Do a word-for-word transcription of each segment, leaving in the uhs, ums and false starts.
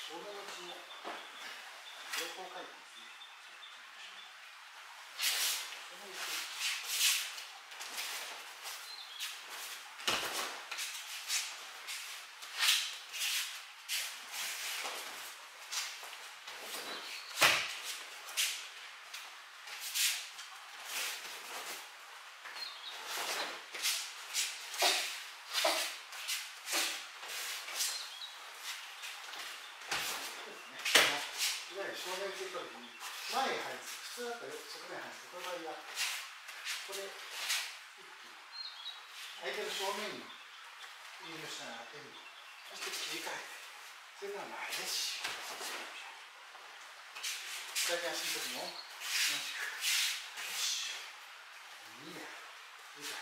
正面のうちの情報回転ですね。そのうち正面ついたときに前へ入る。普通だったら側面入る。この場合はここで相手の正面にリングしながら手にそして切り替えてそれから前へし左足の時も同じくにで理解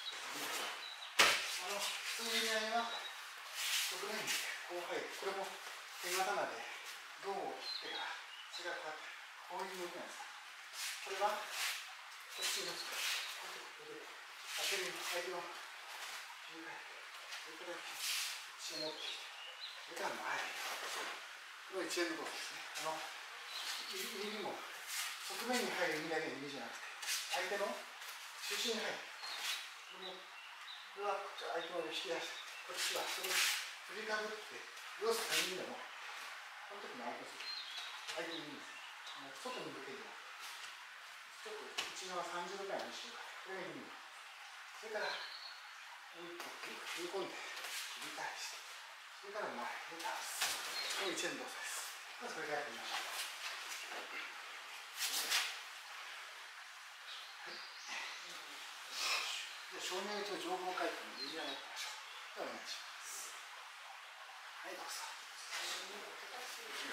あの普通の意味合いは側面にこう入る。これも手刀で胴を切ってからそれがこうやってこういう動きなんです。これはこっちに打つこうやって当てる相手の切り替えてそれから血を持ってきてそれから前これが一連の動作ですね。あの右も側面に入る意味だけの意味じゃなくて相手の中心に入る。これは相手を引き出してこっちはそれを振りかぶって要するにでもこの時に相手を相手にいいんです。外に向けるよ。ちょっと内側さんじゅうどぐらいにしようか。これがいい。それからもう一歩踏み込んで切り返してそれから前に倒す。この一連動作です。まずこれからやってみましょう。はい。じゃあ正面打ちの情報回転の右側やってみましょう。ではお願いします。はい、どうぞ。